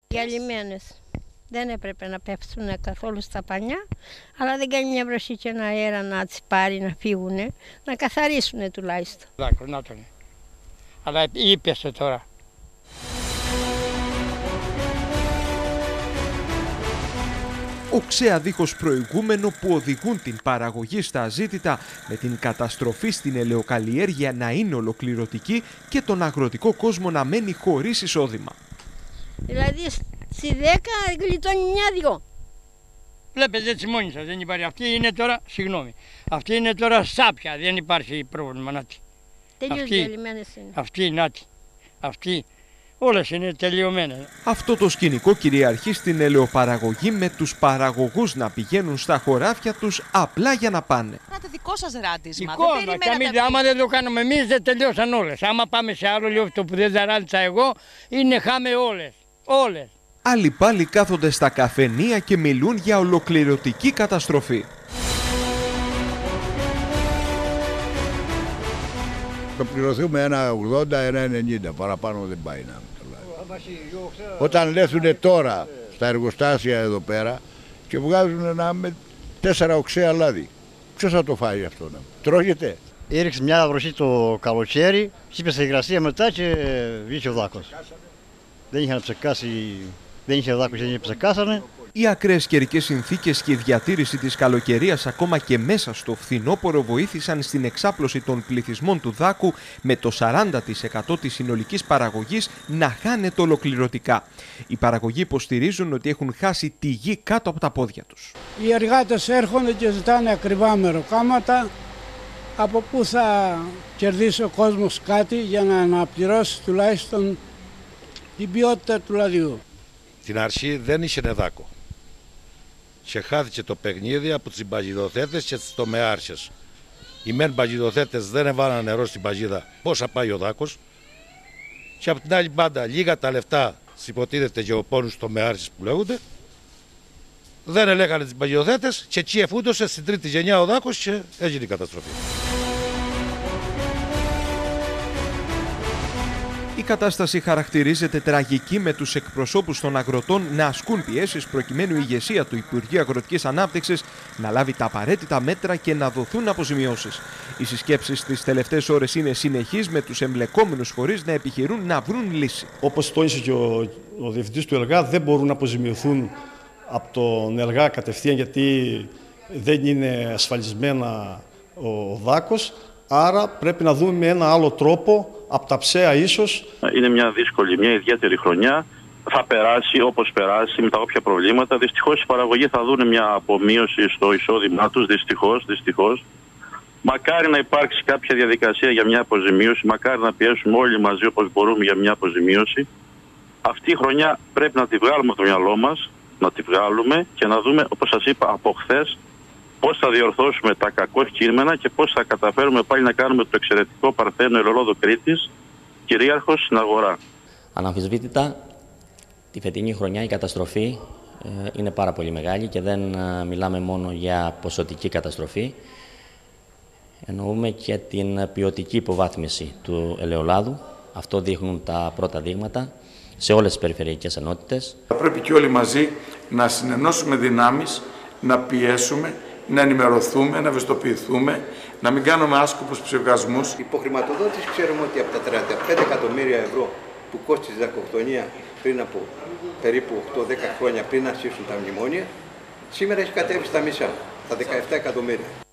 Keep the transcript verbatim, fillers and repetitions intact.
Διαλυμένες. Δεν έπρεπε να πέφτουν καθόλου στα πανιά, αλλά δεν κάνει μια βροχή και ένα αέρα να τις πάρει να φύγουν, να καθαρίσουν τουλάχιστον. Δάκρυ, να τον. Αλλά είπεσε τώρα. Οξέα δίχως προηγούμενο που οδηγούν την παραγωγή στα αζήτητα, με την καταστροφή στην ελαιοκαλλιέργεια να είναι ολοκληρωτική και τον αγροτικό κόσμο να μένει χωρίς εισόδημα. Δηλαδή στη δέκα γλιτώνει μια-δυο. Βλέπετε έτσι μόνοι σας, δεν υπάρχει. Αυτή είναι τώρα, συγγνώμη, αυτή είναι τώρα σάπια, δεν υπάρχει πρόβλημα. Νάτι. Τελείως διαλυμένες είναι. Αυτή, νάτι, αυτή. Όλες είναι τελειωμένες. Αυτό το σκηνικό κυριαρχεί στην ελαιοπαραγωγή, με τους παραγωγούς να πηγαίνουν στα χωράφια τους απλά για να πάνε. Κάνατε δικό σας ράντισμα. Εικόνα, και εμείς, άμα δεν το κάνουμε εμείς δεν τελειώσαν όλες. Άμα πάμε σε άλλο λιόφυτο που δεν ζαράντησα εγώ, είναι χάμε όλες. Όλες. Άλλοι πάλι κάθονται στα καφενεία και μιλούν για ολοκληρωτική καταστροφή. Θα πληρωθούμε ένα ογδόντα, ένα ενενήντα, παραπάνω δεν πάει να Όταν λέθουν τώρα στα εργοστάσια εδώ πέρα και βγάζουν ένα με τέσσερα οξέα λάδι, ποιος θα το φάει αυτό, να τρώγεται? Έριξε μια βροχή το καλοκαίρι, σύπεσε η υγρασία μετά και βγήκε ο δάκος. Δεν είχαν ψεκάσει, δεν είχε δάκος, δεν είχε ψεκάσανε. Οι ακραίες καιρικές συνθήκες και η διατήρηση της καλοκαιρίας ακόμα και μέσα στο φθινόπωρο βοήθησαν στην εξάπλωση των πληθυσμών του δάκου, με το σαράντα τοις εκατό της συνολικής παραγωγής να χάνεται ολοκληρωτικά. Οι παραγωγοί υποστηρίζουν ότι έχουν χάσει τη γη κάτω από τα πόδια τους. Οι εργάτες έρχονται και ζητάνε ακριβά μεροκάματα. Από πού θα κερδίσει ο κόσμος κάτι για να αναπληρώσει τουλάχιστον την ποιότητα του λαδιού? Στην αρχή δεν είχε δάκο και χάθηκε το παιχνίδι από τους παγιδοθέτες και τους τομεάρχες. Οι μεν παγιδοθέτες δεν έβαλαν νερό στην παγίδα, πόσα πάει ο δάκος, και από την άλλη πάντα λίγα τα λεφτά υποτίθεται και ο πόνους τομεάρχες που λέγονται, δεν ελέγχανε τις παγιδοθέτες και εκεί εφούντωσε στην τρίτη γενιά ο δάκος και έγινε η καταστροφή. Η κατάσταση χαρακτηρίζεται τραγική, με τους εκπροσώπους των αγροτών να ασκούν πιέσεις προκειμένου η ηγεσία του Υπουργείου Αγροτικής Ανάπτυξης να λάβει τα απαραίτητα μέτρα και να δοθούν αποζημιώσεις. Οι συσκέψεις τις τελευταίες ώρες είναι συνεχείς, με τους εμπλεκόμενους φορείς να επιχειρούν να βρουν λύση. Όπως τόνισε και ο, ο διευθυντής του ΕΛΓΑ, δεν μπορούν να αποζημιωθούν από τον ΕΛΓΑ κατευθείαν, γιατί δεν είναι ασφαλισμένα ο δάκος. Άρα πρέπει να δούμε με ένα άλλο τρόπο, από τα ψέα ίσως. Είναι μια δύσκολη, μια ιδιαίτερη χρονιά. Θα περάσει όπως περάσει, με τα όποια προβλήματα. Δυστυχώς οι παραγωγοί θα δουν μια απομείωση στο εισόδημά τους, δυστυχώς, δυστυχώς. Μακάρι να υπάρξει κάποια διαδικασία για μια αποζημίωση, μακάρι να πιέσουμε όλοι μαζί όπως μπορούμε για μια αποζημίωση. Αυτή η χρονιά πρέπει να τη βγάλουμε από το μυαλό μας, να τη βγάλουμε και να δούμε, όπως σας είπα, από χθες, πώς θα διορθώσουμε τα κακό κείμενα και πώς θα καταφέρουμε πάλι να κάνουμε το εξαιρετικό Παρθένο Ελαιόλαδο Κρήτης κυρίαρχος στην αγορά. Αναμφισβήτητα, τη φετινή χρονιά η καταστροφή ε, είναι πάρα πολύ μεγάλη και δεν ε, μιλάμε μόνο για ποσοτική καταστροφή. Εννοούμε και την ποιοτική υποβάθμιση του ελαιολάδου. Αυτό δείχνουν τα πρώτα δείγματα σε όλες τις περιφερειακές ενότητες. Θα πρέπει και όλοι μαζί να συνενώσουμε δυνάμεις, να πιέσουμε, να ενημερωθούμε, να ευαισθητοποιηθούμε, να μην κάνουμε άσκοπους ψυχασμούς. Η υποχρηματοδότηση ξέρουμε ότι από τα τριάντα πέντε εκατομμύρια ευρώ που κόστησε η δακοκτονία πριν από περίπου οκτώ δέκα χρόνια, πριν αρχίσουν τα μνημόνια, σήμερα έχει κατέβει στα μισά, τα δεκαεπτά εκατομμύρια.